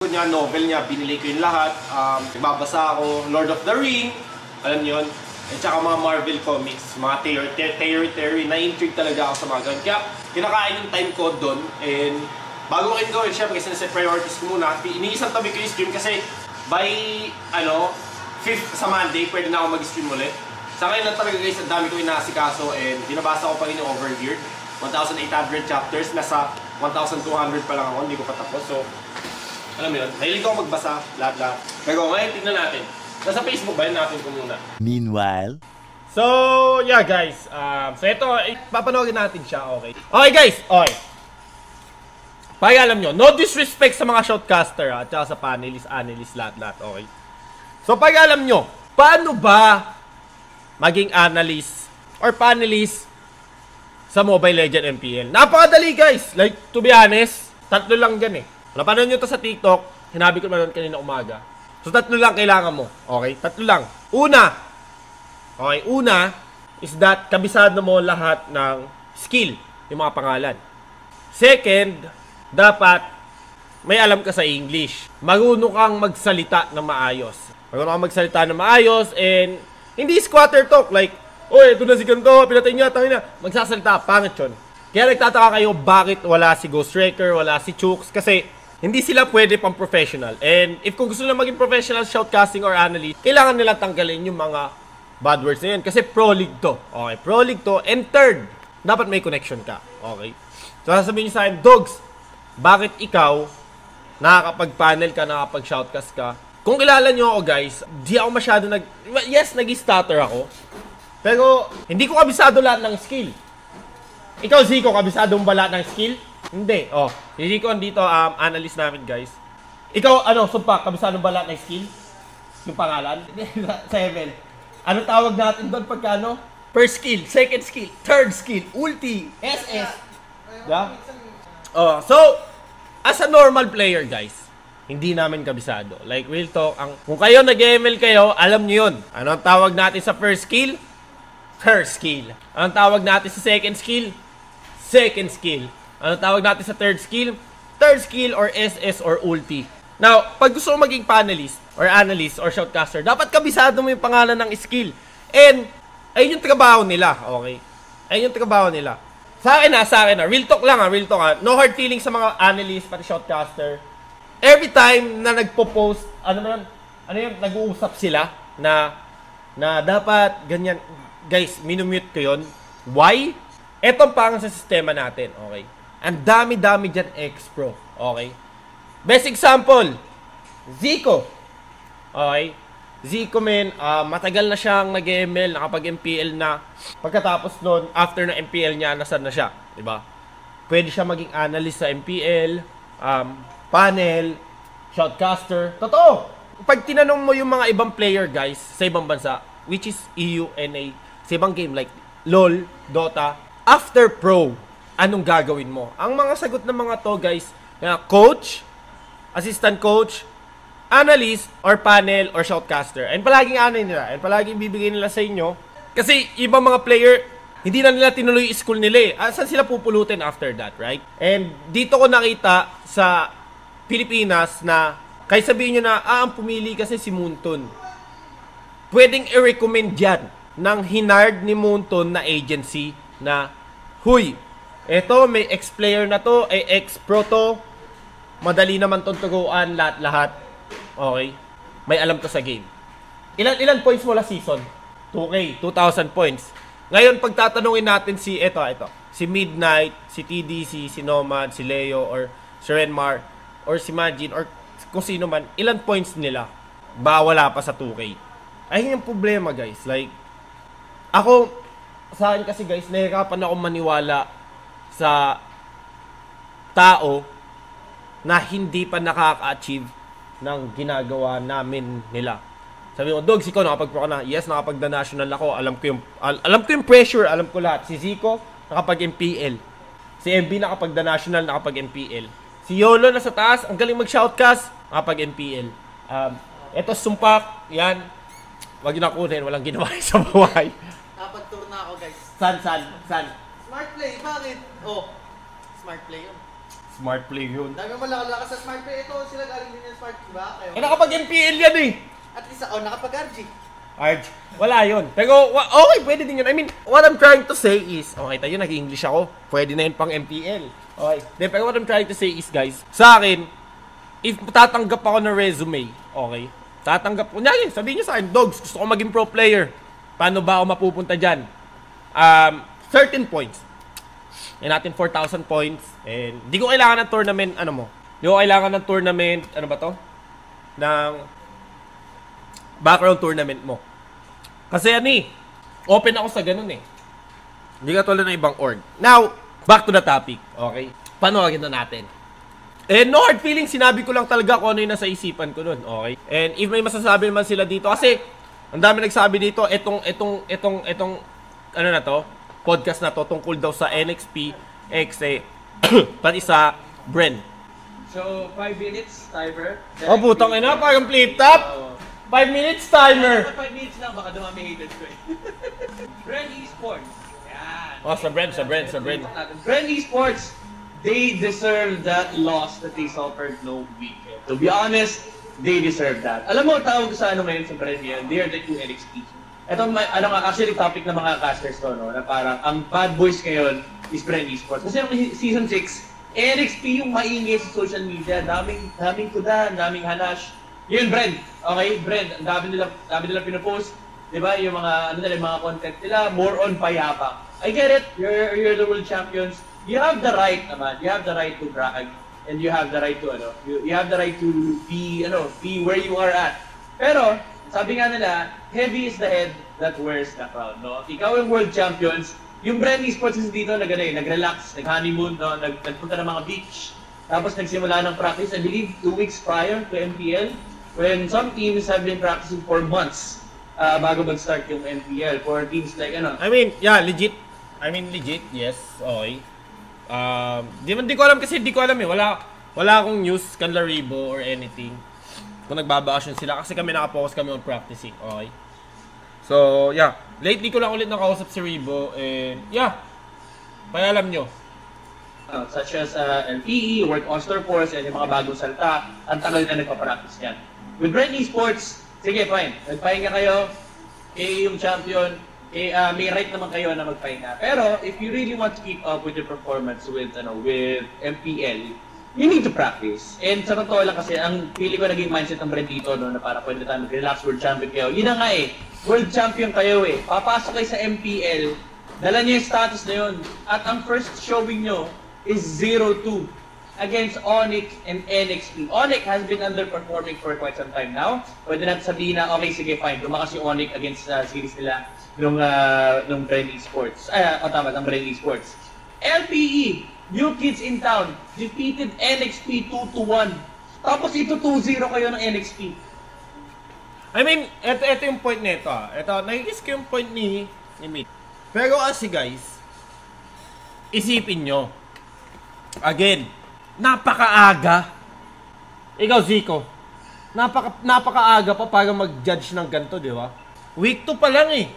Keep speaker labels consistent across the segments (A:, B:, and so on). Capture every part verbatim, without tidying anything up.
A: niya, novel niya, binili ko yung lahat. Um, nagbabasa ako, Lord of the Ring, alam niyo yun. At saka mga Marvel comics, mga theory, theory, theory, na-intrigue talaga ako sa mga ganun. Kaya kinakain yung time ko doon. And bago ko gawin, syempre kasi nasa priorities ko muna. Iniisang tabi ko yung stream kasi by, ano, fifth sa Monday, pwede na ako mag-stream ulit. Sa ngayon lang talaga guys, ang dami ko inaasikaso and binabasa ko pa rin yung Overgeared. one thousand eight hundred chapters, nasa one thousand two hundred pa lang ako, hindi ko pa tapos. So, alam mo yun, mahilig ako magbasa, lahat-lahat. Pero ngayon, tignan natin. Nasa Facebook ba yun? Natin ko muna.
B: Meanwhile.
A: So, yeah guys. Um, so ito, papanoorin natin siya, okay? Okay guys, okay. Pag-alam nyo, no disrespect sa mga shoutcaster ha, at saka sa panelists, analysts, lahat-lahat, okay? So, pag-alam nyo, paano ba maging analyst or panelist sa Mobile Legends M P L? Napakadali guys! Like, to be honest, tatlo lang dyan eh. Napanood nyo to sa TikTok, hinabi ko naman kanina umaga. So, tatlo lang kailangan mo. Okay? Tatlo lang. Una. Okay? Una is that kabisado mo lahat ng skill. Yung mga pangalan. Second, dapat may alam ka sa English. Marunong kang magsalita ng maayos. Marunong kang magsalita ng maayos and hindi squatter talk. Like, oy, ito na si ganito, pinatay niya, tayo na. Magsasalita, pangit yun. Kaya nagtataka kayo bakit wala si Ghost Wrecker, wala si Chooks. Kasi hindi sila pwede pang professional. And if kung gusto nila maging professional shoutcasting or analyst, kailangan nila tanggalin yung mga bad words na yun. Kasi pro league to. Okay, pro league to. And third, dapat may connection ka. Okay. So sasabihin nyo sa akin, Dogs, bakit ikaw nakakapag-panel ka, nakakapag-shoutcast ka? Kung kilala nyo ako guys, di ako masyado nag... Yes, nag-stutter ako. Pero hindi ko kabisado lahat ng skill. Ikaw, Zico, kabisado mo ba lahat ng skill? Hindi. Oh, si Zico dito, um, analyst namin, guys. Ikaw, ano, sumpa, kabisado ba lahat ng skill? Yung pangalan? Seven. Ano tawag natin doon pagka, ano? First skill, second skill, third skill, ulti, S S. Yeah? Oh, so, as a normal player, guys, hindi namin kabisado. Like, real talk, ang, kung kayo nag-M L kayo, alam nyo yun. Ano ang tawag natin sa first skill? First skill. Anong tawag natin sa second skill? Second skill. Anong tawag natin sa third skill? Third skill or S S or ulti. Now, pag gusto mo maging panelist or analyst or shoutcaster, dapat kabisado mo yung pangalan ng skill. And, ayun yung trabaho nila. Okay? Ayun yung trabaho nila. Sa akin na, sa akin na. Real talk lang ha, real talk ha. No hard feelings sa mga analyst, pati shoutcaster. Every time na nagpo-post, ano man, ano yun, nag-uusap sila na, na dapat ganyan. Guys, minumute ko yun. Why? Etong parang sa sistema natin, okay? Ang dami-dami dyan ex-pro, okay? Best example, Zico. Okay? Zico, men, uh, matagal na siyang nag-M L, nakapag-M P L na. Pagkatapos nun, after na M P L niya, nasan na siya, diba? Pwede siya maging analyst sa M P L, um, panel, shoutcaster. Totoo! Pag tinanong mo yung mga ibang player, guys, sa ibang bansa, which is E U, N A, sa ibang game like LOL, Dota, after pro, anong gagawin mo? Ang mga sagot ng mga to, guys, coach, assistant coach, analyst, or panel, or shoutcaster. And palaging ano nila, and palaging bibigay nila sa inyo. Kasi ibang mga player, hindi na nila tinuloy yung school nila eh. Ah, saan sila pupulutin after that, right? And dito ko nakita sa Pilipinas na, kahit sabihin nyo na, ah, ang pumili kasi si Moonton. Pwedeng i-recommend yan ng hinard ni Moonton na agency na, huy, eto, may ex-player na to, ay ex-pro to, madali naman tong turuan, lahat-lahat. Okay? May alam to sa game. Ilan ilan points mo last season? two K, two thousand points. Ngayon, pagtatanungin natin si, eto, eto, si Midnight, si T D C, si Nomad, si Leo, or si Renmar, or si Majin, or kung sino man, ilan points nila? Ba wala pa sa two K? Ayun yung problema, guys. Like, ako, sa akin kasi, guys, nahihirapan ako maniwala sa tao na hindi pa nakaka-achieve ng ginagawa namin nila. Sabi ko, Dogs, ikaw nakapag-pro ka na. Yes, nakapag-the national ako. Alam ko yung al alam ko yung pressure, alam ko lahat. Si Zico, nakapag-M P L. Si M B nakapag-the national, nakapag-M P L. Si Yolo nasa taas, ang galing mag-shoutcast, nakapag-M P L. Um, eto Sumpak, yan. Wag na kunin, walang ginawa sa buhay.
C: Nakapag-tour na ako, guys.
A: San, san, san?
C: Smart play, bakit? Oh, smart play yun.
A: Smart play yun.
B: Dami mo lakas sa smart play. Ito sila galing din yung smart, diba? Kayo.
A: Eh, nakapag-M P L yan eh.
B: At least ako, nakapag-R G.
A: R G. Wala yun. Pero, okay, pwede din yun. I mean, what I'm trying to say is, okay, tayo nag-English ako. Pwede na yun pang M P L. Okay. De, pero what I'm trying to say is, guys, sa akin, if tatanggap ako ng resume, okay, tatanggap ko, nyari, sabihin nyo sa akin, Dogs, gusto ko maging pro player. Paano ba ako mapupunta dyan? Um, certain points. Yan natin four thousand points. And di ko kailangan ng tournament, ano mo? Di ko kailangan ng tournament, ano ba to? Ng background tournament mo. Kasi ano eh, open ako sa ganun eh. Hindi ka tulad ng ibang org. Now, back to the topic, okay? Panoorin na natin. And no hard feelings, sinabi ko lang talaga kung ano yung nasa isipan ko nun, okay? And if may masasabi naman sila dito, kasi ang dami nagsabi dito, etong, etong, etong, etong, ano na to, podcast na to, tungkol daw sa N X P, X A, pati sa Bren.
C: So, five minutes timer.
A: Oh, putang ina, parang flip top. five minutes timer.
C: five minutes lang, baka dumami haters ko eh. Bren Esports. Yan.
A: Oh, sa Bren, sa Bren, sa Bren.
C: Bren Esports, they deserve that loss that they suffered no weekend. To be honest, they deserve that. Alam mo, tawag sa ano ngayon sa Bren yan, they are the new N X P. Ito, ano nga, actually topic ng mga casters to, no? Na parang, ang bad boys ngayon is Bren Esports. Kasi yung season six, N X P yung maingay sa social media, daming, daming kuda, daming hanash. Yun, Bren. Okay, Bren, ang dami nila, dami nila pinopost. Diba, yung mga, ano nila, yung mga content nila, more on payapa. I get it, you're, you're the world champions. You have the right, naman, you have the right to brag. And you have the right to, ano, you, you have the right to be, ano, be where you are at. Pero, sabi nga nila, heavy is the head that wears the crown, no? Ikaw yung world champions, yung Bren Esports is dito, nag, ano, nag-relax, nag-honeymoon, no? Nag, nagpunta ng mga beach. Tapos nagsimula ng practice, I believe, two weeks prior to M P L, when some teams have been practicing for months uh, bago mag-start yung M P L. For teams like, ano?
A: I mean, yeah, legit. I mean, legit, yes, okay. Um, di, di ko alam kasi, di ko alam eh. Wala, wala akong news kan Laribo or anything. Kung nagbabakasyon sila kasi kami nakapokus kami on practicing, okay? So, yeah. Lately ko lang ulit nakausap si Ribo and yeah. Payalam nyo.
C: Uh, such as uh, L P E, World All-Star Force, and yung mga bagong salta, ang tagal na nagpa-practice yan. With Bren Esports, sige, fine. Nagpahinga kayo, kayo yung champion, eh, uh, may right naman kayo na magpahinga. Pero, if you really want to keep up with your performance with, ano, with M P L, you need to practice. And sa totoo lang kasi, ang pili ko naging mindset ng Bren dito, no, na para pwede tayo mag-relax, world champion kayo. Yun na nga eh, world champion kayo eh. Papasok kayo sa M P L, dala niyo yung status na yun. At ang first showing nyo is zero two against Onyx and N X P. Onyx has been underperforming for quite some time now. Pwede natin sabihin na, okay, sige, fine. Lumakas yung Onyx against uh, series nila nung, uh, nung Bren Esports. Ay, uh, oh, tama, ng Bren Esports. L P E, New Kids in Town, defeated N X P two to one. Tapos ito two zero kayo ng N X P.
A: I mean, eto, eto yung point nito ah. Eto, nakikis ko yung point ni, ni Meet. Pero kasi guys, isipin nyo. Again, napakaaga. Ikaw, Zico. Napaka, napakaaga pa para mag-judge ng ganito, di ba? Week two pa lang eh.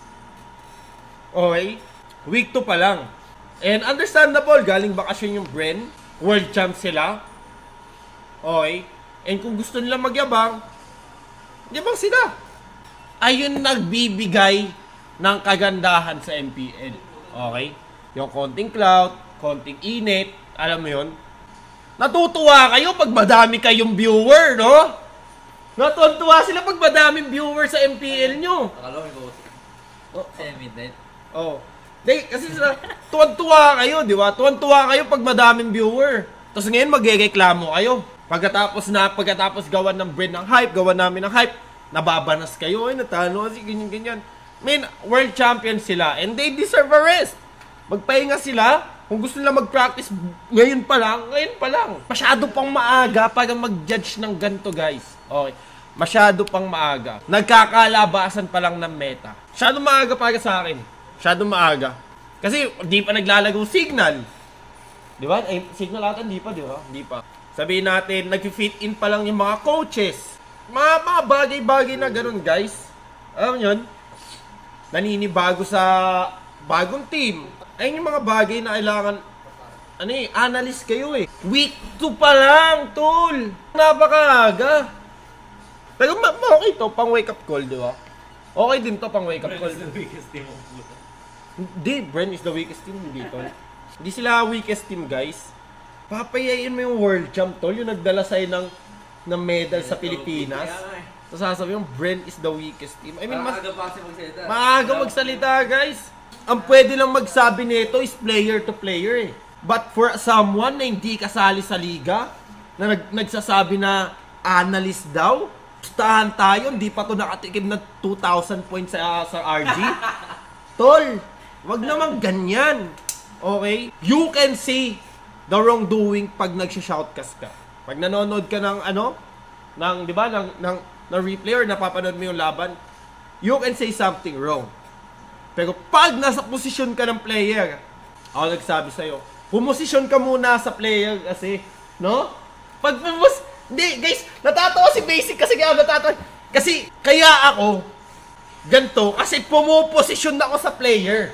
A: Okay? Week two pa lang. And understandable, galing bakasyon yung Bren. World champ sila. Okay? And kung gusto nila magyabang, yabang sila. Ayun nagbibigay ng kagandahan sa M P L. Okay? Yung konting clout, konting init, alam mo yun? Natutuwa kayo pag madami kayong viewer, no? Natutuwa sila pag madaming viewer sa M P L nyo.
B: Akala ko ikaw.
A: Oh.
B: Semi-dead.
A: Oh. Di, kasi sila, tuwan-tuwa kayo, di ba? Tuwan-tuwa kayo pag madaming viewer. Tapos ngayon magrereklamo kayo. Pagkatapos na, pagkatapos gawan ng Bren ng hype, gawan namin ng hype, nababanas kayo, ay natalo kasi ganyan-ganyan. I mean, world champion sila and they deserve a rest. Magpahinga sila. Kung gusto nila mag-practice ngayon pa lang, ngayon pa lang. Masyado pang maaga para mag-judge ng ganito, guys. Okay. Masyado pang maaga. Nagkakalabasan pa lang ng meta. Masyado maaga para sa akin. Masyado maaga. Kasi di pa naglalagong signal. Di ba? Eh, signal ata, di pa, di ba? Di pa. Sabihin natin, nag-fit in pa lang yung mga coaches. Mga, mga bagay-bagay na ganun, guys. Alam yun? Naninibago sa bagong team. Ayun yung mga bagay na kailangan ano eh, analyst kayo eh. Week two pa lang, tol. Napakaaga. Pero ma okay to, pang wake up call, di ba? Okay din to, pang wake up call.
D: Brent is the weakest team of Blue.
A: Hindi, Brent is the weakest team, hindi tol. Hindi sila weakest team, guys. Papayayin mo yung world champ, tol. Yung nagdala sa'yo ng, ng medal sa Pilipinas. So sasabihin yung Brent is the weakest team. I mean, mas...
D: Maaga pa kasi magsalita.
A: Maaga magsalita, guys. Ang pwede lang magsabi nito is player to player eh. But for someone na hindi kasali sa liga, na nag nagsasabi na analyst daw, stahan tayo, hindi pa to nakatikim na two thousand points sa, sa R G. Tol, wag naman ganyan. Okay? You can see the wrongdoing pag nagsha-shoutcast ka. Pag nanonood ka ng ano, ng, di ba, ng, ng, ng replay or napapanood mo yung laban, you can say something wrong. Pero pag nasa posisyon ka ng player, ako nagsabi sa'yo, pumosisyon ka muna sa player kasi, no? Pag pumus... Hindi, guys, natatawa si Basic kasi kaya natatawa. Kasi, kaya ako, ganito, kasi pumuposisyon ako sa player.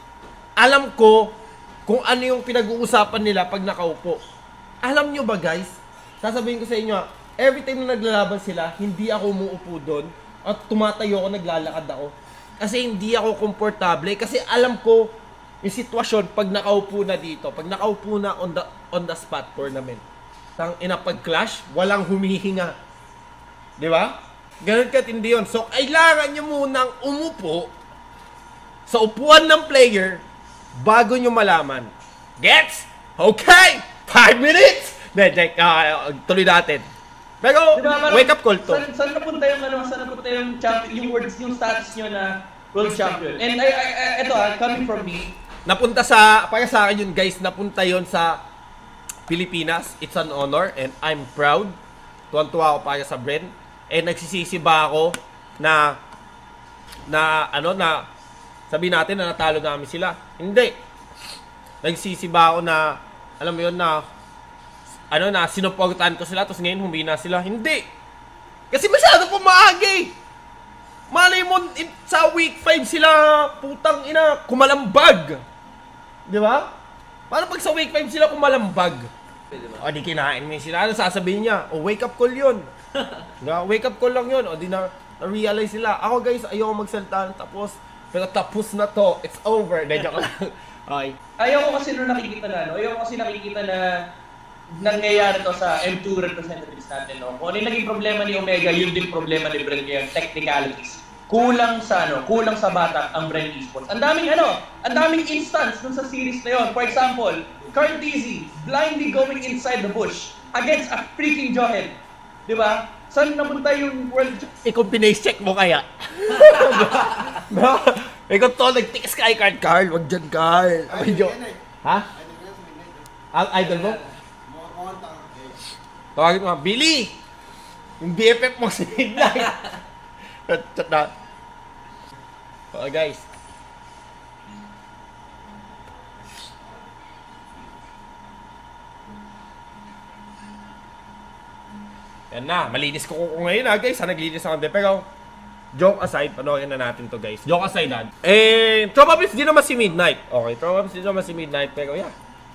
A: Alam ko kung ano yung pinag-uusapan nila pag nakaupo. Alam nyo ba, guys? Sasabihin ko sa inyo, every time na naglalaban sila, hindi ako umuupo doon at tumatayo ako, naglalakad ako. Kasi hindi ako komportable. Kasi alam ko yung sitwasyon pag nakaupo na dito. Pag nakaupo na on the, on the spot tournament. Tang ina pag-clash, walang humihinga. Di ba? Ganun katindi yun. So, kailangan nyo munang umupo sa upuan ng player bago nyo malaman. Gets? Okay! Five minutes! Then, uh, tuloy natin. Pero,
C: Diba, parang,
A: wake up call to.
C: Saan, saan napunta yung, ano, saan napunta yung, champion, yung words, yung stats nyo na world champion? And I, I, I, ito ah, coming from me,
A: Napunta sa, para sa akin yun guys, napunta yun sa Pilipinas. It's an honor and I'm proud. Tuwan-tuwa ako para sa Brent. And nagsisisi ba ako na, na, ano, na, sabihin natin na natalo namin sila? Hindi. Nagsisi ba ako na, alam mo yun na, ano na, sinuportahan ko sila, tapos ngayon humina sila? Hindi. Kasi masyado pumaga eh. Malay mo, in, sa week five sila, putang ina, kumalambag. Di ba? Paano pag sa week five sila kumalambag? O di kinain mo sila, ano sasabihin niya? O wake up call yun. Na, wake up call lang yun. O di na, na-realize sila. Ako guys, ayoko magsalita. Tapos, pero tapos na to. It's over. Medyo ko lang. Okay.
C: ayaw ko kasi nung nakikita na, no? Ayaw ko kasi nakikita na nangyayari to sa M two representatives natin, no? Kung ano yung naging problema ni Omega, yun din problema ni Brent ngayon, technicalities. Kulang sa ano, kulang sa batak ang Brent Esports. Ang daming ano, ang daming instance dun sa series na yun. For example, Carl Tizzy blindly going inside the bush against a freaking Johan. Di ba? Saan napunta yung world...
A: Ikaw pinase check mo kaya? Ikaw to, nag-tick sky card, Carl. Wag dyan, Carl. Medyo... Ha? Ang idol mo? Tawagin mo, Billy! Yung B F F mo si Midnight. Chat na. Okay, guys. Yan na, malinis ko kung ngayon ha, guys. Ha, naglinis ako. Pero, joke aside, panoorin na natin to, guys. Joke aside, ha. Eh, Tropa Pips, di naman si Midnight. Okay, Tropa Pips, di naman si Midnight. Pero, yeah.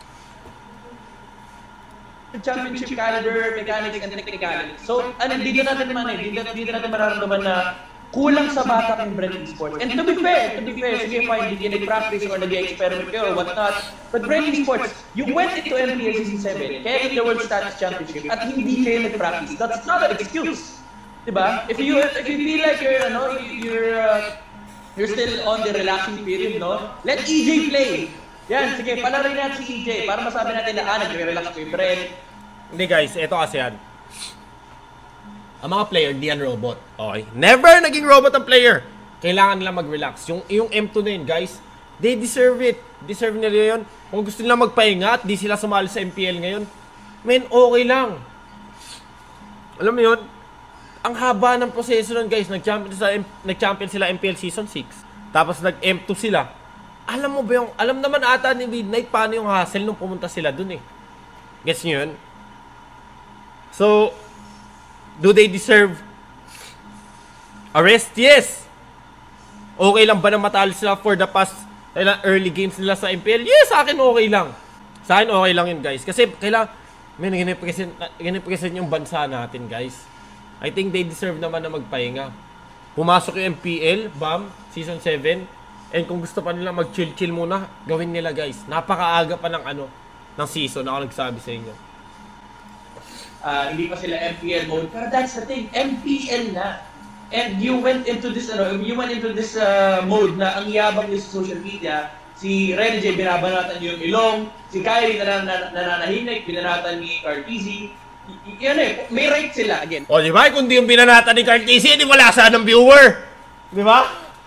C: Championship caliber, mechanics, and technicalities. So, ano, dito natin naman eh, dito, dito natin mararamdaman na kulang sa batak ng Brent Esports. And to be fair, to be fair, sige fine, hindi nag-practice or nag-experiment kayo or whatnot. But Brent Esports, you went into M P L Season seven, kaya in the World Status Championship, at hindi kayo nag-practice. That's not an excuse. Diba? If you if you feel like you're, ano, you're, uh, you're still on the relaxing period, no? Let E J play. Yan, sige, palarin natin si E J para masabi natin na ah, nagre-relax ko yung Brent.
A: Hindi guys, ito kasi yan. Ang mga player, di yan robot. Okay? Never naging robot ang player. Kailangan nila mag-relax. Yung, yung M two na yun, guys, they deserve it. Deserve nila yun. Kung gusto nila magpahinga at di sila sumali sa M P L ngayon, men, okay lang. Alam mo yun? Ang haba ng proseso nun, guys. Nag-champion sila, nag-champion sila M P L Season six. Tapos nag-M two sila. Alam mo ba yung, alam naman ata ni Midnight paano yung hassle nung pumunta sila dun eh. Gets nyo yun? So, do they deserve arrest? Yes! Okay lang ba na matalo sila for the past uh, early games nila sa M P L? Yes, sa akin okay lang. Sa akin, okay lang yun, guys. Kasi, kailangan, may ginipresent yung bansa natin, guys. I think they deserve naman na magpahinga. Pumasok yung M P L, bam, Season seven. And kung gusto pa nila mag-chill-chill muna, gawin nila, guys. Napakaaga pa ng ano, ng season, ako nagsabi sa inyo.
C: Uh, hindi pa sila M P L mode, pero that's the thing, M P L na. And you went into this, ano, you went into this uh, mode na ang yabang niyo sa social media. Si Rene J, binabanatan niyo yung ilong. Si Kyrie, na, na, na, nananahinig, binanatan ni Cartizzi. Yan eh, may right sila again.
A: O, di ba? Kung di yung binanatan ni Cartizzi, di wala saan ng viewer. Di ba?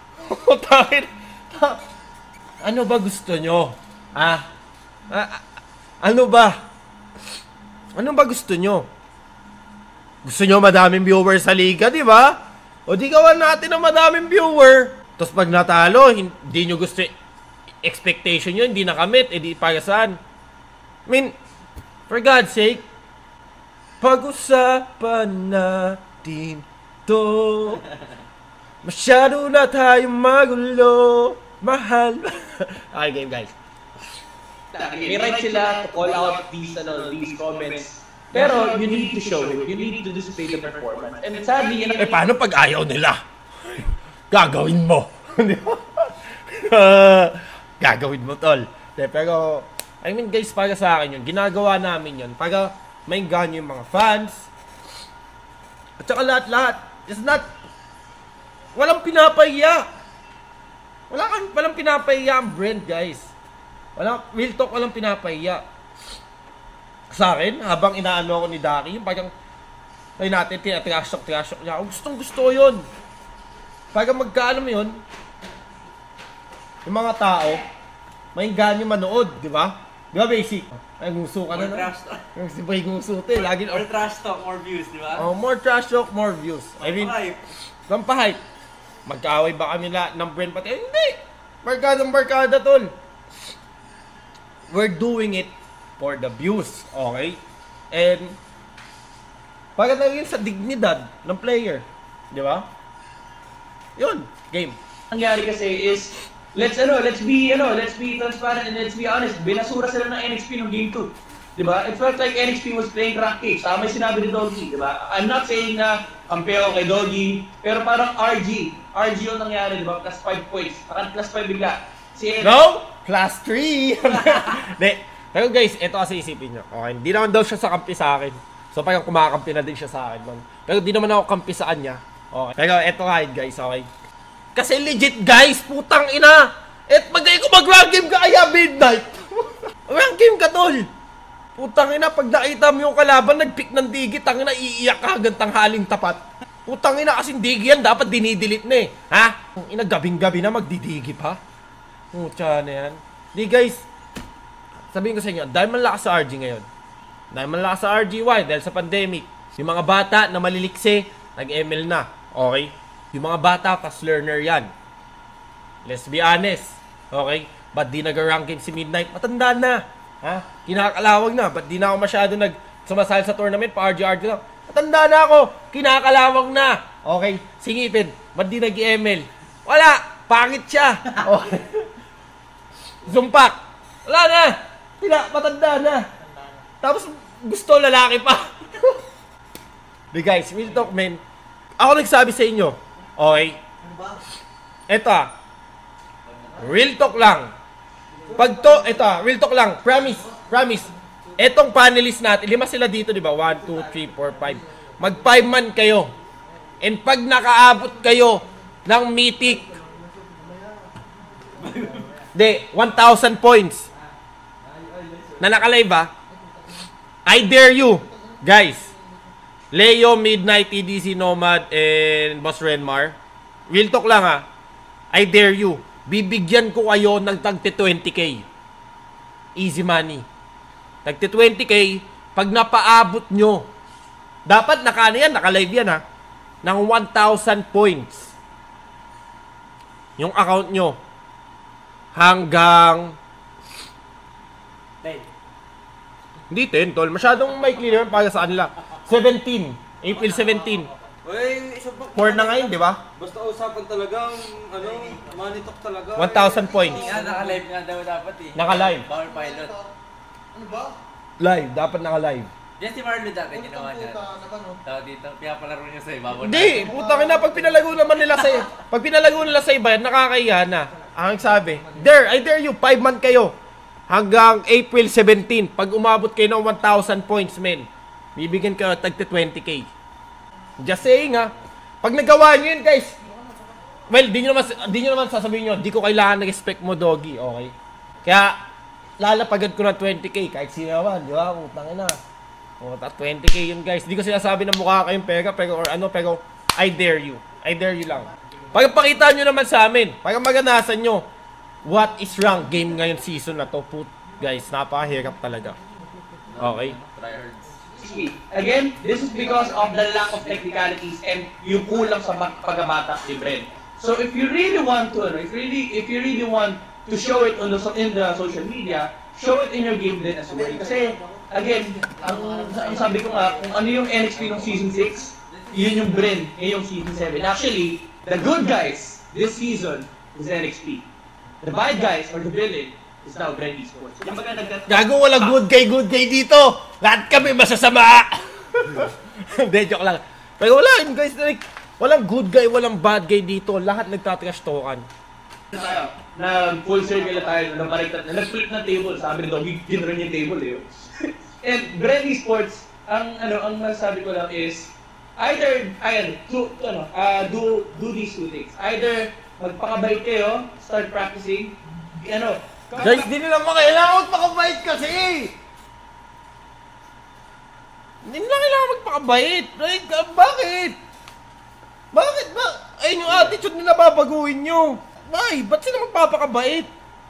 A: Ano ba gusto nyo? Ah? ah ano ba? Ano ba gusto nyo? Gusto nyo madaming viewer sa liga, di ba? O di gawan natin ng madaming viewer. Tapos pag natalo, hindi nyo gusto expectation nyo, hindi nakamit, edi para saan? I mean, for God's sake, pag-usapan natin to. Masyado na tayong magulo. Mahal. Okay, game guys.
C: May right sila to call out these, ano, these comments. Pero you need to show it. You need to display the performance. And sadly, yun ang...
A: Eh, paano pag ayaw nila? Gagawin mo. uh, gagawin mo, tol. De, pero, I mean, guys, para sa akin yun, ginagawa namin yun para mainggan yung mga fans. At saka lahat-lahat. It's not... Walang pinapahiya. Wala kang, walang pinapahiya ang brand, guys. Walang, real talk, walang pinapahiya. Sa akin, habang inaano ako ni Daki, yung parang, ay natin, tinatrashok-trashok niya. Oh, gustong gusto yun. Parang magkaano mo yun, yung mga tao, mainggan yung manood, di ba? Di ba, basic? Ay, nguso ka na na. Yung si Bay nguso to eh. Lagi,
B: more trash talk, more views, di ba?
A: Oh, more trash talk, more views. I mean, pampahype. Magkaaway ba kami lahat ng brand pati? Hindi! Barkadang barkada, tol. We're doing it for the views, okay? And, para na rin sa dignidad ng player. Di ba? Yun, game.
C: Ang nangyari kasi is, let's ano, let's be ano, let's be transparent and let's be honest. Binasura sila ng N X P ng game two. 'Di ba? It felt like N X P was playing crack case. Tama 'yung sinabi ni Doggy, 'di ba? I'm not saying na kampeo kay Doggy, pero parang R G, R G 'yung nangyari, 'di ba? Plus five points. Parang plus five bigla. Si N X P,
A: no? Plus three. De, pero guys, ito kasi isipin niyo. Okay, hindi naman daw siya sa kampi sa akin. So parang kumakampi na din siya sa akin, man. Pero di naman ako kampi sa kanya. Okay. Pero ito nga guys, okay. Kasi legit guys, putang ina. Et magay ko mag-rank game ka kaya midnight. Rank game ka tol. Putang ina, pag nakita mo yung kalaban, nag-pick ng digi, tangina, iiyak ka hanggang tanghaling tapat. Putang ina, kasing digi yan, dapat dinidelete na eh. Ha? Ina, gabing-gabi na, magdidigi pa. Putya na yan. Di guys, sabihin ko sa inyo, dahil malakas sa R G ngayon. Dahil malakas sa R G, why? Dahil sa pandemic. Yung mga bata na maliliksi, nag-M L na. Okay? Yung mga bata, fast learner yan. Let's be honest. Okay? Ba't di nag-rank game si Midnight? Matanda na. Ha? Kinakalawag na. Ba't di na ako masyado nag sumasali sa tournament? Pa-R G R G lang. Matanda na ako. Kinakalawag na. Okay? Singipin. Ba't di nag-M L? Wala. Pangit siya. Okay. Zumpak. Wala na. Pila. Matanda na. Tapos gusto lalaki pa. But guys, real talk man. Ako nagsabi sa inyo. Okay? Eto ah. Real talk lang. Pag to, eto ah, real talk lang. Promise, promise. Etong panelist natin, lima sila dito, di ba? one, two, three, four, five. Mag five man kayo. And pag nakaabot kayo ng mythic, de, one thousand points na naka-live ah, I dare you, guys. Leo, Midnight, T D C, Nomad, and Boss Renmar. Real talk lang ah. I dare you. Bibigyan ko kayo ng tagti twenty K. Easy money. Tagti twenty K, pag napaabot nyo, dapat naka ano yan, naka-live yan ha, ng one thousand points. Yung account nyo. Hanggang
B: ten.
A: Hindi ten, tol. Masyadong maikli naman para sa kanila. seventeen. April seventeen.
B: Uy, isa pa.
A: four na ngayon, di ba?
B: Basta usapan talagang, ano, money talk talaga.
A: one thousand points.
B: Nga, naka-live nga daw dapat eh.
A: Naka-live.
B: Power pilot. Ano ba?
A: Live, dapat naka-live.
D: Yan si Marlo dati,
B: Puta
D: ginawa niya.
B: puta, ano ba no?
D: Tawag dito, pinapalaro niya sa ibabaw.
A: Hindi, putang ina, pag pinalago naman nila sa pag pinalago nila sa iba, nakakahiya na. Ang sabi, dare, I dare you, five month kayo. Hanggang April seventeenth, pag umabot kayo ng one thousand points, men, bibigyan kayo tagti twenty K. Just saying ha. Pag nagawa nyo yun, guys, well, di nyo naman, di nyo naman sasabihin nyo, di ko kailangan ng respect mo, doggy, okay? Kaya, lalapagad ko ng twenty K, kahit sino naman, di ba? Putang ina. O, twenty K yun, guys. Di ko sinasabi na mukha kayong pera, pero, or ano, pero, I dare you. I dare you lang. Pagpakita nyo naman sa amin, para maganasan nyo, what is rank game ngayon season na to, put, guys, napakahirap talaga. Okay?
D: Tryhards.
C: Again, this is because of the lack of technicalities and yung kulang sa pagkabata ni Bren. So if you really want to, if really, if you really want to show it on the in the social media, show it in your game din as well. Kasi again, ang, ang sabi ko nga, kung ano yung N X P ng season six, yun yung Bren ngayong season seven. Actually, the good guys this season is N X P. The bad guys or the villain is now Bren Esports. Yung baga nagkat-
A: Gago, walang good guy, good guy dito. Lahat kami masasama. Hindi, joke lang. Pero wala yun, guys. Like, walang good guy, walang bad guy dito. Lahat nagtatrash talkan.
C: tayo, na full circle na tayo, na baliktad, na nag-flip ng table. Sabi nito, ginron yung table eh. And Bren Esports, ang ano, ang masasabi ko lang is, either, ayan, to, to, ano, uh, do, do these two things. Either, magpakabait kayo, start practicing, ano,
A: Guys, di nila makailangan magpakabait kasi. Hindi nila kailangan magpakabait. Like, uh, bakit? Bakit ba? Ayun yung attitude nila babaguhin nyo. Why? Ba't sila magpapakabait?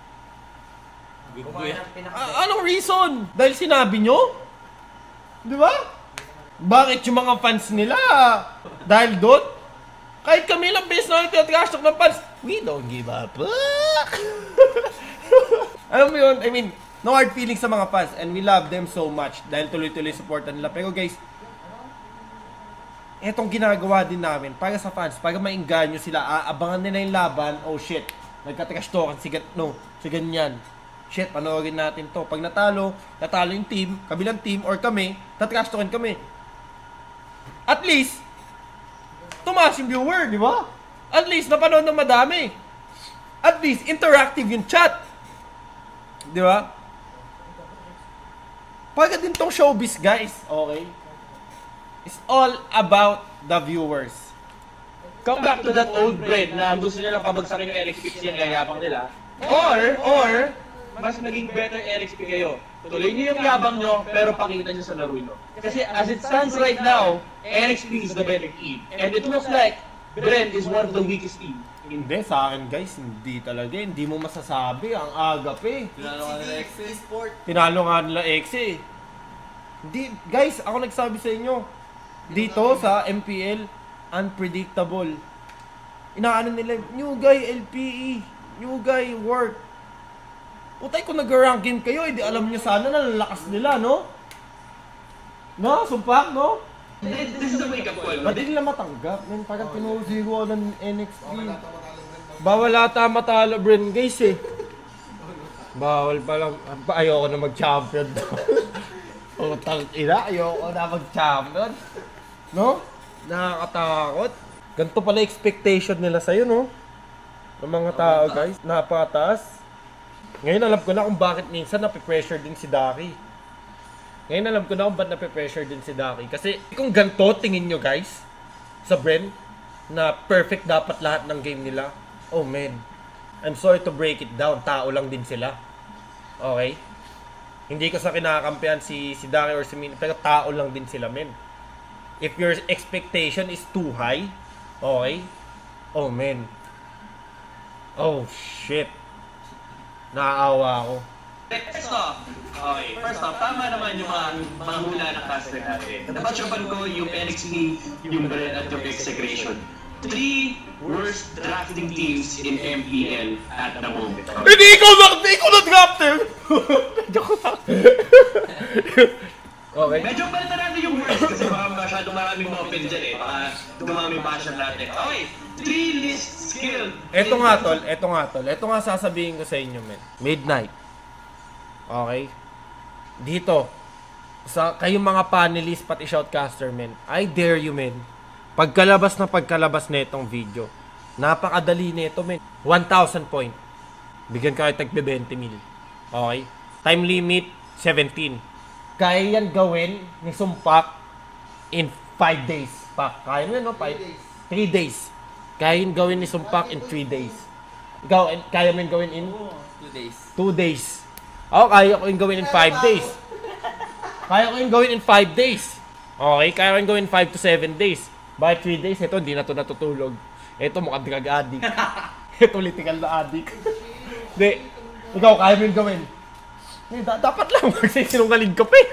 A: A- anong reason? Dahil sinabi nyo? Di ba? Bakit yung mga fans nila? Dahil doon? Kahit kami lang base na nagtatrash talk ng fans, we don't give a fuck. Alam mo yun, I mean, no hard feelings sa mga fans and we love them so much dahil tuloy-tuloy supportan nila. Pero guys, etong ginagawa din namin para sa fans, para maingganyo sila, aabangan nila yung laban, oh shit, nagka-trash talk, si, no, si ganyan. Shit, panoorin natin to. Pag natalo, natalo yung team, kabilang team, or kami, tatrash talkin kami. At least, tumaas yung viewer, di ba? At least, napanood ng madami. At least, interactive yung chat. Di ba? Pagka din tong showbiz, guys, okay? It's all about the viewers.
C: come back to that old Bren na gusto nila pabagsakin yung N X P kasi yung yayabang nila. Or, or, mas naging better N X P kayo. Tuloy niyo yung yabang nyo, pero pakita nyo sa laro nyo. Kasi as it stands right now, N X P is the better team. And it looks like Bren is one of the weakest team.
A: Hindi, sa akin guys, hindi talaga. Hindi mo masasabi. Ang agap eh.
D: Tinalo nga nila X eh.
A: Tinalo nga nila X eh. Hindi, guys, ako nagsabi sa inyo. Dito sa M P L, unpredictable. Inaano nila, new guy L P E, new guy work. Putay, kung nag-rank game kayo, hindi alam nyo sana na lalakas nila, no? No, sumpak, no?
C: This is a wake-up call.
A: Ba't di nila matanggap? Man, parang pinusigo ng N X T. Bawal ata matalo, Bren, guys eh. Bawal palang, ayoko na mag-champion daw. Utang ina, ayoko na mag-champion. No? Nakakatakot. Ganito pala expectation nila sa'yo, no? Ng mga tao, guys. Napakataas. Ngayon alam ko na kung bakit minsan napipressure din si Daki. Ngayon alam ko na kung ba't napipressure din si Daki. Kasi kung ganito, tingin nyo guys, sa Bren, na perfect dapat lahat ng game nila. Oh man, I'm sorry to break it down. Tao lang din sila. Okay? Hindi ko sa kinakampihan si, si Daki or si Min, pero tao lang din sila, men. If your expectation is too high, okay? Oh man. Oh shit. Naaawa ako.
C: First off, okay, first off, tama naman yung mga mga hula ng caster natin. Napatsapan ko yung N X T, yung Bren at yung Execration. Three worst drafting teams in M P L at the moment.
A: Hindi ko na, hindi ko na drafter! Joke lang. Okay.
C: Medyo palitan natin yung worst kasi baka masyadong maraming mga open dyan eh. Baka dumami passion natin. Okay, three list skill.
A: Eto nga tol, eto nga tol. Eto nga sasabihin ko sa inyo, men. Midnight. Okay? dito, sa kayong mga panelists pati shoutcaster men, I dare you men, pagkalabas na pagkalabas na itong video, napakadali nito men, one thousand point, bigyan kayo tag twenty mil, okay, time limit seventeen, kaya yan gawin ni Sumpak in five days, pak, kaya mo no, five three days, kaya yun gawin ni Sumpak in three days, ikaw, kaya mo yun gawin in
D: two days.
A: two days, ako kaya ko yung gawin in five days. Kaya ko yung gawin in five days. Okay, kaya ko yung gawin in five to seven days. By three days, ito hindi na to natutulog. Ito mukhang drug addict. Ito political na addict. Hindi, ikaw kaya mo yung gawin. Hindi, da- dapat lang magsisinungaling ka pa eh.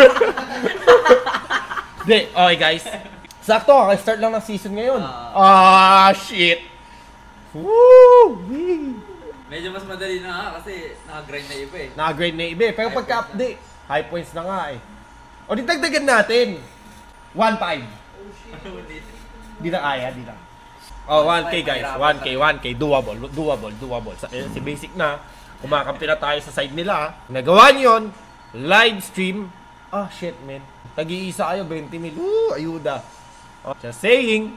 A: Hindi, okay guys. Sakto, kaka-start lang ng season ngayon. Ah, shit. Woo!
D: Medyo mas madali na nga kasi naka-grind na iba eh.
A: Naka-grade na iba eh. Pero pagka-update, high points na nga eh. O di dagdagan natin. one five. Di na kaya, di na. Oh, one K guys. one K, one K. Doable, doable, doable. Sa, eh, si Basic na. Kumakampi na tayo sa side nila. Nagawa niyo yun. Live stream. Ah, shit man. Tag-iisa kayo, twenty mil. Woo, ayuda. Oh, just saying.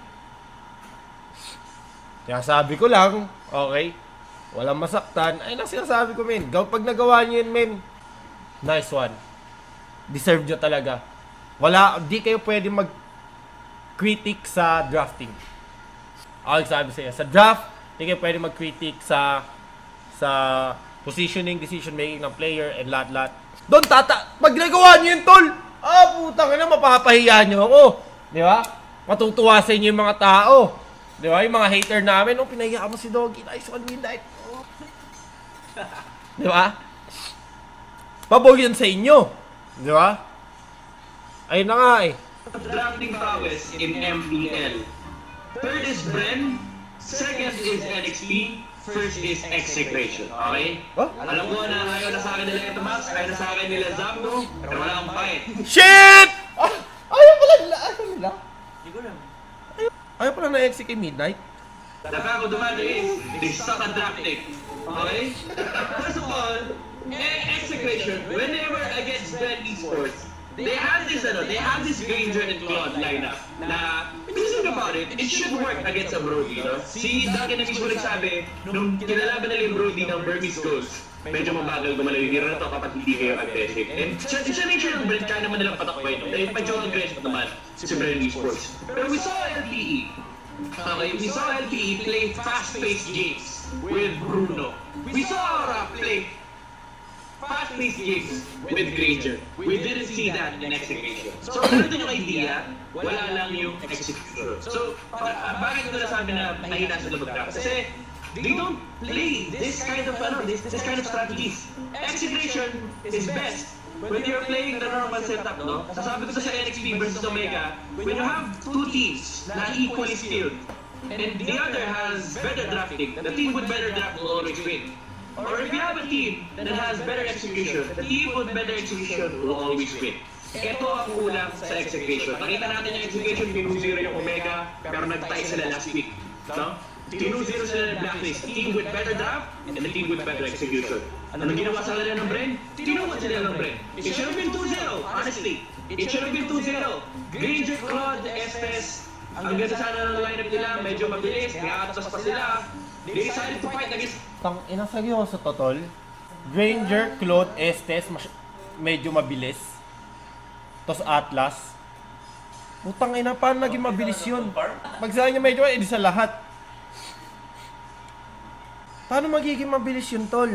A: Kaya sabi ko lang, okay. Walang masaktan. Ay, na sinasabi ko men. Pag nagawa niyo yun men, nice one. Deserve nyo talaga. Wala, di kayo pwede mag-critic sa drafting. Ako sabi sa iyo, sa draft, di kayo pwede mag-critic sa sa positioning, decision making ng player, and lahat-lahat. Doon tata, pag nagawa nyo yun, tol! Ah, putang ina, mapapahiya nyo ako. Di ba? Matutuwa sa inyo yung mga tao. Di ba? Yung mga hater namin, oh, pinahiya mo si Doggy. Nice one, midnight. Oh. Di ba? Pabaw yun sa inyo. Di ba? Ayun na nga eh.
C: Drafting prowess in M P L. Third is Bren, second is N X P, first is Execration. Okay?
A: Huh?
C: Alam ko na ayaw na sa akin nila ito, Max, ayaw na sa akin nila Zambo, pero wala akong fight.
A: Shit! Ah, ayaw pala nila. Ayaw nila.
D: Hindi ko lang.
A: Ayaw pala na exit kay Midnight.
C: The fact of the matter is, they suck at drafting. Okay? First of all, Execration, whenever against Bren Esports, they have this, ano, they have this Granger and Claude lineup na, if you think about it, it should work against a Brody, no? Si Duncan na mismo nagsabi, nung kinalaban nila yung Brody ng Burmese Ghost, medyo mabagal gumalaw yung hero na to kapag hindi kayo aggressive. And siya, siya nature ng Bren, kaya naman nilang patakbay, no? Dahil medyo aggressive naman si Bren Esports. Pero we saw L P E. Okay, we saw L P E play fast-paced games with Bruno. We saw Aura play fast-paced games with Granger. We didn't see that in Execution. So, ganito yung idea, wala lang yung execution. So, uh, bakit ko nasabi na mahina sila mag-draft? Kasi, they don't play this kind of, ano, this, this kind of strategies. Execution is best when you're playing the normal setup, no? Sasabi ko sa N X P versus Omega, when you have two teams na equally skilled, and the other has better drafting, the team with better draft will always win. Or if you have a team that has better execution, the team with better execution will always win. Ito ang kulang sa execution. Nakita natin yung execution, tinuzero yung Omega, pero nag-tie sila last week. No? Tinuzero sila ng Blacklist, team with better draft, and the team with better execution. Ano ginawa sa kanila ng Bren? Tinunod sila ng Bren. It should have been two zero, honestly. It should have been two zero. Granger, Claude, Estes, ang ganda sana ng lineup nila, medyo mabilis, nakakatas pa sila. They decided to fight against...
A: Tang ina seryoso to tol. Granger, Claude, Estes, mas- medyo mabilis. Tos Atlas. Putang ina, paano naging mabilis yun? Pagsabi niya medyo, edi sa lahat. Paano magiging mabilis yun tol?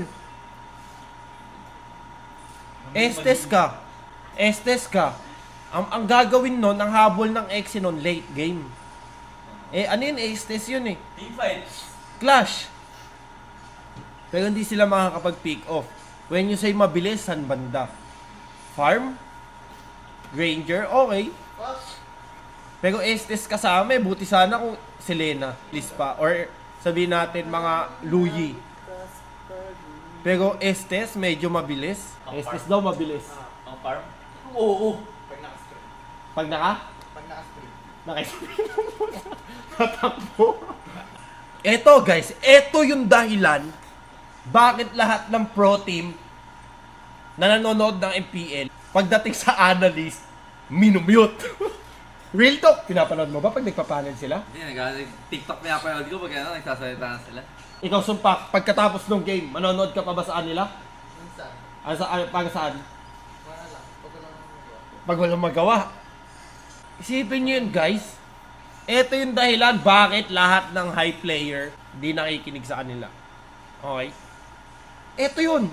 A: Estes ka. Estes ka. Ang, ang gagawin nun, ang habol ng X nun, late game. Eh, ano yun? Estes yun eh.
D: Team fight.
A: Clash. Pero hindi sila makakapag-pick off. When you say mabilis, san banda? Farm? Granger? Okay. Pero Estes kasama eh. Buti sana kung Selena, please pa. Or sabihin natin mga Luyi. Pero Estes medyo mabilis. Estes daw mabilis.
D: Ang farm? Oo, oo.
B: Pag naka-screen.
A: Pag naka?
B: Pag naka-screen.
A: Naka-screen. Tatakbo. Eto guys, eto yung dahilan bakit lahat ng pro team na nanonood ng M P L, pagdating sa analyst, minumute. Real talk, pinapanood mo ba pag nagpapanel sila?
D: Hindi, nag-TikTok na napanood ko pag ano, nagsasalita na sila.
A: Ikaw, Sumpak, pagkatapos ng game, manonood ka pa ba sa kanila?
B: Minsan.
A: Ano sa, ano, para saan?
B: Wala lang. Pag walang magawa.
A: Pag walang magawa. Isipin nyo yun, guys. Ito yung dahilan bakit lahat ng high player di nakikinig sa kanila. Okay? Ito yun.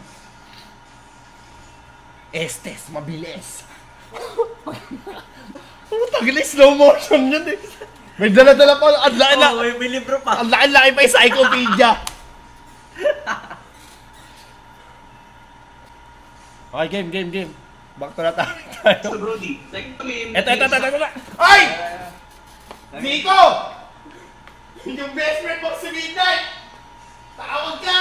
A: Estes, mabilis. Tagal slow motion yun eh. May dala-dala pa. Ang laki-laki.
D: Oh, may, may libro pa.
A: Ang laki-laki pa yung encyclopedia. Okay, game, game, game. Back to na tayo.
C: So Brody, like kami...
A: Eto, eto, eto, eto, eto. Ay! Nico! Yung best friend mo si Midnight! Tawag ka!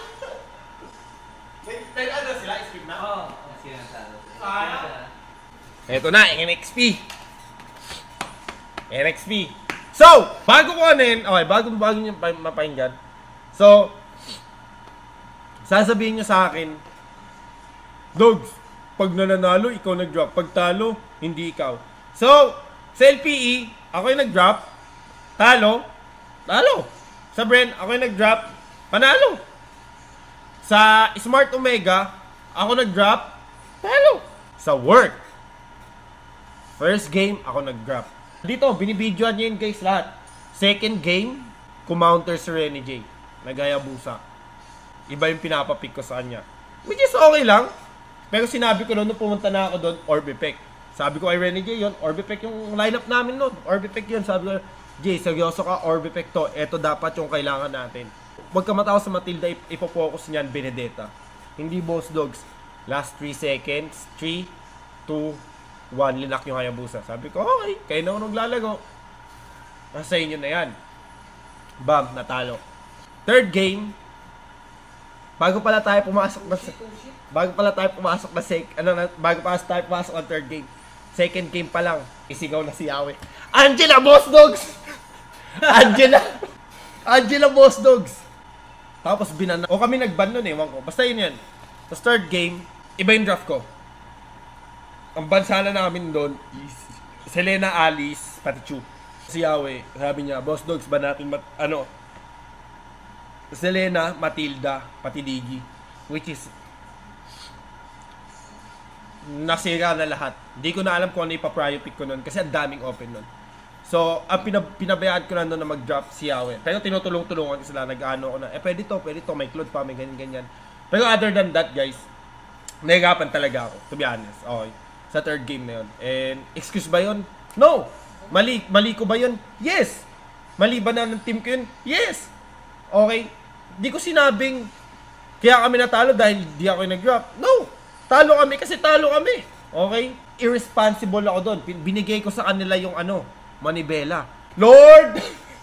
A: May, may ano sila? Speak na?
D: Oo. Kasi nasalo.
A: Ah. Eto na, N X P. N X P. So, bago ko anin, okay, bago bago niyo pa- mapakinggan. So, sasabihin niyo sa akin, Dogs, pag nananalo, ikaw nag-drop. Pag talo, hindi ikaw. So, sa L P E, ako yung nag-drop. Talo, talo. Sa Bren, ako yung nag-drop. Panalo. Sa Smart Omega, ako nag-drop. Talo. Sa work, first game, ako nag-drop. Dito, binibidyoan niyo yun guys lahat. Second game, kumounter si Renny J. Nagayabusa. Iba yung pinapapick ko sa kanya. Which is okay lang. Pero sinabi ko noon, nung pumunta na ako doon, Orbipec. Sabi ko kay Renny J yun, Orbipec yung lineup namin noon. Orbipec yun. Sabi ko, Jay, seryoso ka, Orbipec to. Ito dapat yung kailangan natin. Huwag ka matawa sa Matilda, ip- ipopokus niyan, Benedetta. Hindi Boss Dogs. Last three seconds, three, two, one, linak yung Hayabusa. Sabi ko, okay, kayo na ako naglalago. Nasa inyo na yan. Bam, natalo. Third game, bago pala tayo pumasok na bago pala tayo pumasok na sec, ano na, bago pa tayo pumasok ng third game. Second game pa lang, isigaw na si Yawe. Angela, Boss Dogs! Angela! Angela, Boss Dogs! Tapos binana. O kami nagban nun eh, ewan ko. Basta yun yan. Tapos third game, iba yung draft ko. Ang bansa na namin doon is Selena, Alice, pati Chu. Si Yawe, sabi niya, Boss Dogs ba natin mat ano? Selena, Matilda, pati Diggy. Which is nasira na lahat. Hindi ko na alam kung ano ipa-prio pick ko nun kasi ang daming open nun. So, ang pinab pinabayaan ko na nun na mag-drop si Yawe. Pero tinutulong-tulungan ko sila, nag-ano ko na, eh pwede to, pwede to, may cloud pa, may ganyan-ganyan. Pero other than that guys, nahirapan talaga ako, to be honest. Okay. Sa third game na yun. And, excuse ba yun? No! Mali, mali ko ba yun? Yes! Mali ba na ng team ko yun? Yes! Okay? Di ko sinabing kaya kami natalo dahil di ako yung nag-drop. No! Talo kami kasi talo kami. Okay? Irresponsible ako doon. Binigay ko sa kanila yung ano, manibela. Lord!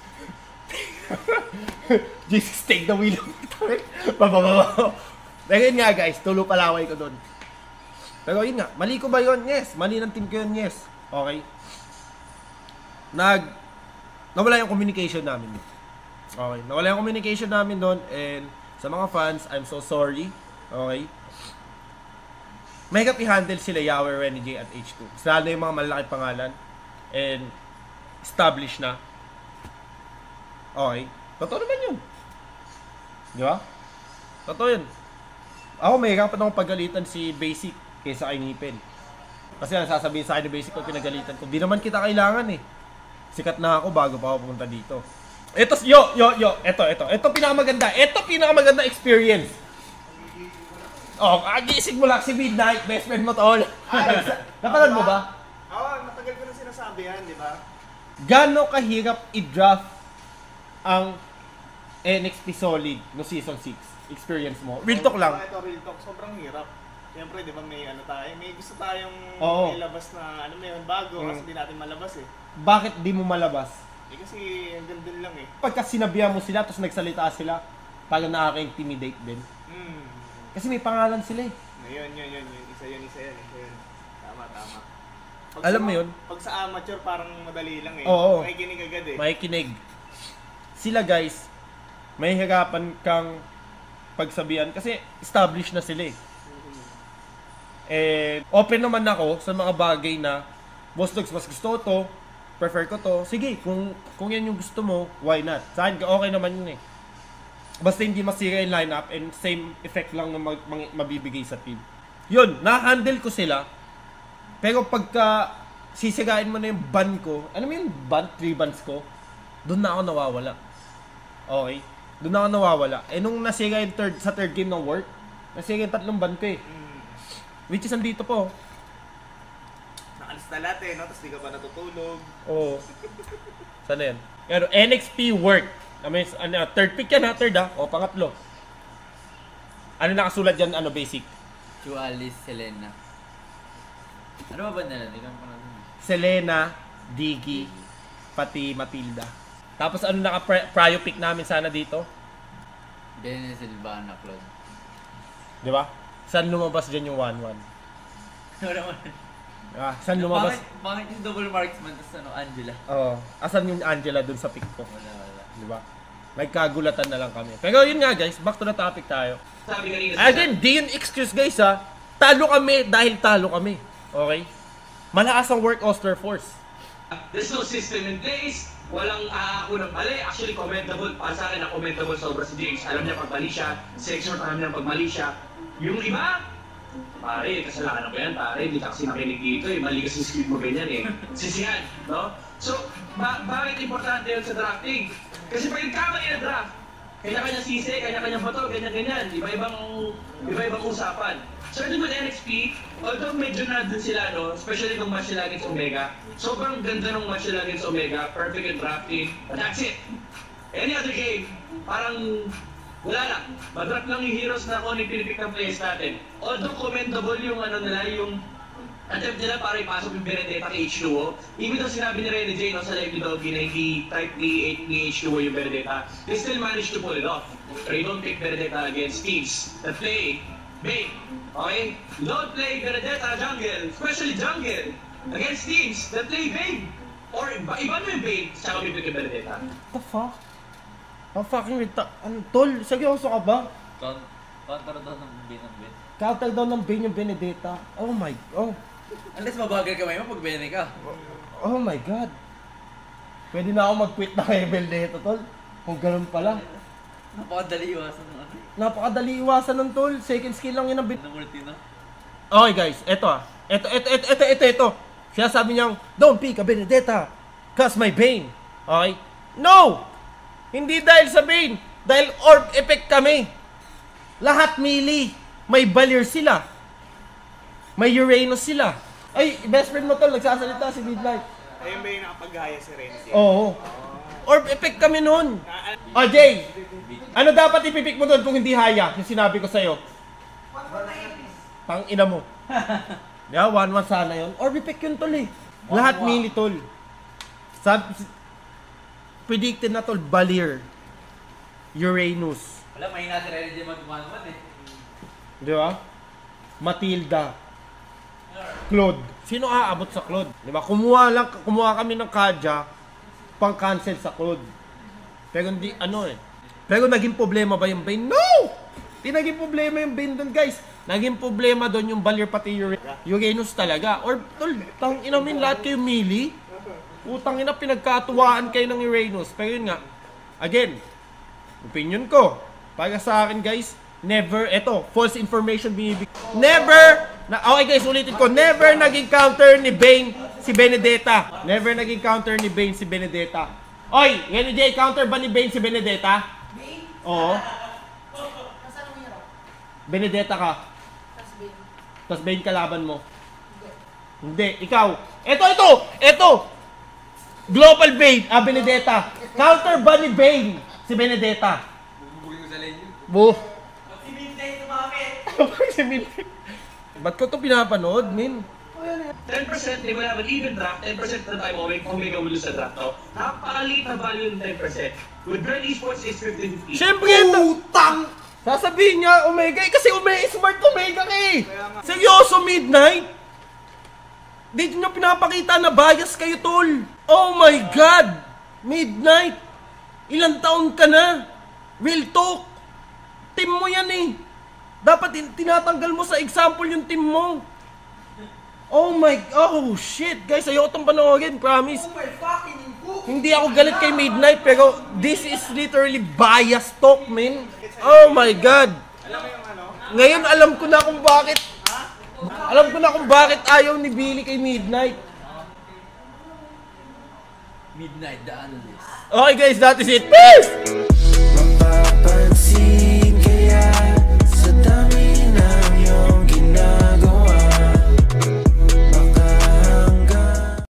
A: Jesus, take the wheel. Babababa. Pero yun nga guys, tulo palaway ko doon. Pero yun nga, mali ko ba yun? Yes. Mali ng team ko yun? Yes. Okay? Nag... Nawala yung communication namin. Okay? Nawala yung communication namin doon. And sa mga fans, I'm so sorry. Okay? Mahirap i-handle sila Yawe, Renny J at H two. Lalo yung mga malalaking pangalan. And established na. Okay? Totoo naman yun. Di ba? Totoo yun. Ako, mahirap pa akong pagalitan si Basic kaysa kay Ngipin. Kasi ang sasabihin sa akin ni Basic pag pinagalitan ko, di naman kita kailangan eh. Sikat na ako bago pa ako pumunta dito. Ito, yo, yo, yo, ito, ito. Ito pinakamaganda. Ito pinakamaganda experience. Oh, agising mo lang si Midnight, best friend mo tol. Napanood mo ba?
B: Oo, matagal ko na sinasabi yan, di ba?
A: Gano'ng kahirap i-draft ang N X T Solid no Season six? Experience mo? Real talk lang.
B: Ito, real talk. Sobrang hirap. Siyempre, di ba may ano tayo, may gusto tayong
A: Oo.
B: may labas na ano may bago
A: Mm.
B: kasi di natin malabas eh.
A: Bakit di mo malabas?
B: Eh kasi hanggang dun lang eh.
A: Pagka sinabihan mo sila tapos nagsalita sila, parang nakaka-intimidate din.
B: Hmm.
A: Kasi may pangalan sila eh.
B: Yun, yun, yun, yun. Isa yun, isa yun, isa yun. Tama, tama. Pag
A: Alam
B: sa,
A: mo yun?
B: Pag sa amateur, parang madali lang eh.
A: Oo.
B: Makikinig agad eh.
A: Makikinig. Sila guys, may hirapan kang pagsabihan kasi established na sila eh. Eh, open naman ako sa mga bagay na, Boss Dogs, mas gusto ko to, prefer ko to. Sige, kung kung yan yung gusto mo, why not? Sa akin, okay naman yun eh. Basta hindi masira yung lineup and same effect lang na mag, mag, mabibigay sa team. Yun, na-handle ko sila. Pero pagka sisirain mo na yung ban ko, ano mo yung ban? Three bans ko? Doon na ako nawawala. Okay? Doon na ako nawawala. Eh nung nasira yung third, sa third game ng work, nasira yung tatlong ban ko eh. Which is andito po.
B: Nakalis na lahat eh, no? Tapos di ka pa natutulog.
A: Oo. Sana yan? Pero N X P work. I mean, ano, third pick yan ha, third ha? O, pangatlo. Ano nakasulat dyan, ano, basic?
D: Chualis, Selena. Ano ba ba nila? Hindi ka pa natin.
A: Selena, Diggy, pati Matilda. Tapos ano naka-prio pick namin sana dito?
D: Bene Silvana, Claude.
A: Di ba? Saan lumabas dyan yung one one?
D: Ano naman?
A: Ah, saan lumabas?
D: Bakit, bakit yung double marksman tapos ano, Angela?
A: Oo. Asan yung Angela dun sa pick ko?
D: Wala, wala.
A: Di ba? May kagulatan na lang kami. Pero yun nga guys, back to the topic tayo.
C: Sabi kanina
A: Again, di yun excuse guys ha. Talo kami dahil talo kami. Okay? Malakas ang work Oster Force.
C: there's no system in place. Walang aako ng mali. Actually, commendable. Para sa akin, na commendable sobra si James. Alam niya pag mali siya. Sexual alam niya pag mali siya. Yung iba, pare, kasalanan ko yan, pare. Hindi ka kasi nakinig dito eh. Mali kasi script mo ganyan eh. Sisihan, no? So, ba bakit importante yun sa drafting? Kasi pag nagkamali na draft, kanya-kanya sisi, kanya-kanya bato, ganyan-ganyan. Iba-ibang, iba-ibang usapan. Starting with N X P, although medyo na dun sila, no? Especially nung match nila against Omega, sobrang ganda nung match nila against Omega, perfect in drafting, but that's it. Any other game, parang wala lang. Madraft lang yung heroes na kung ano yung pinipick ng players natin. Although commendable yung ano nila, yung attempt nila para ipasok yung Benedetta kay H two O. Even though sinabi ni Rene J, no, sa live ni Doggy na hindi type ni, ni H two O yung Benedetta, they still managed to pull it off. Pero you don't pick Benedetta against teams that play Bane. Okay? You don't play Benedetta jungle, especially jungle, against teams that play Bane. Or iba, iba mo yung Bane, tsaka pipick yung Benedetta.
A: What the fuck? Ang fucking rita... Ano, tol? Seryoso ka ba?
D: Count- Counter daw ng Bane ng Bane.
A: Counter daw ng Bane yung Benedetta. Oh my... Oh.
D: Unless mabagal kamay mo pag Bene ka.
A: Oh my god. Pwede na ako mag-quit na kay Benedetta, tol. Kung ganun pala.
D: Napakadali iwasan ng ano.
A: Napakadali iwasan ng tol. Second skill lang yun ang bin...
D: Ng Martino.
A: Okay guys, eto ah. Eto, eto, eto, eto, eto, eto. Siya sabi niyang, don't pick a Benedetta. Cause my Bane. Okay? No! Hindi dahil sa Bane. Dahil orb effect kami. Lahat melee. May Valir sila. May Uranus sila. Ay, best friend mo tol, nagsasalita si Midnight.
B: Ayun ba yung nakapaghaya si Renzi?
A: Oo. Orb effect kami noon. Oh, Jay. Ano dapat ipipick mo doon kung hindi haya? Yung sinabi ko sa'yo. Pang ina mo. Yeah, one one sana yun. Orb effect yun tol eh. Lahat melee tol. Sab predicted na tol, Valir. Uranus.
D: Wala, mahina si Rene J mag-one-one eh.
A: Di ba? Matilda. Claude. Sino aabot sa Claude? Di ba? Kumuha lang, kumuha kami ng Kaja pang cancel sa Claude. Pero hindi, ano eh. Pero naging problema ba yung Bane? No! Hindi naging problema yung Bane doon, guys. Naging problema doon yung Valir pati Uranus talaga. Or, tol, tang inamin lahat kayo melee. Utang ina, pinagkatuwaan kayo ng Uranus. Pero yun nga, again, opinion ko. Para sa akin, guys, never, eto, false information binibig. Never, na, okay guys, ulitin ko, never naging counter ni Bane si Benedetta. Never naging counter ni Bane si Benedetta. Oy, Rene J, counter ba ni Bane si Benedetta?
E: Bane?
A: Oo.
E: Nasaan ang hero?
A: Benedetta ka.
E: Tapos Bane.
A: Tapos Bane kalaban mo.
E: Hindi.
A: Hindi, ikaw. Eto, ito, eto. Global Bane, ah, Benedetta. Counter ba ni Bane si Benedetta?
D: Bubugin ko sa lane yun.
A: Bu.
E: Si Midnight tumapit.
A: Si Midnight. Ba't ko ito pinapanood, min?
C: ten percent, they will have an even draft, ten percent na time Omega, Omega will lose the draft, no? Napakaliit na value ng ten percent. With Brand Esports is fifty fifty.
A: Siyempre, utang! Sasabihin niya, Omega, eh, kasi Omega, smart Omega ka eh! Seryoso, Midnight? Dito niyo pinapakita na bias kayo, tol! Oh my God! Midnight! Ilang taon ka na? Real talk! Team mo yan eh! Dapat tin- tinatanggal mo sa example yung team mo. Oh my, oh shit. Guys, ayoko itong panoorin, promise.
E: Oh my fucking ingo!
A: Hindi ako galit kay Midnight, pero this is literally bias talk, man. Oh my God.
B: Alam mo yung ano?
A: Ngayon alam ko na kung bakit. Alam ko na kung bakit ayaw ni Billy kay Midnight.
D: Midnight, the analyst.
A: Okay guys, that is it. Peace!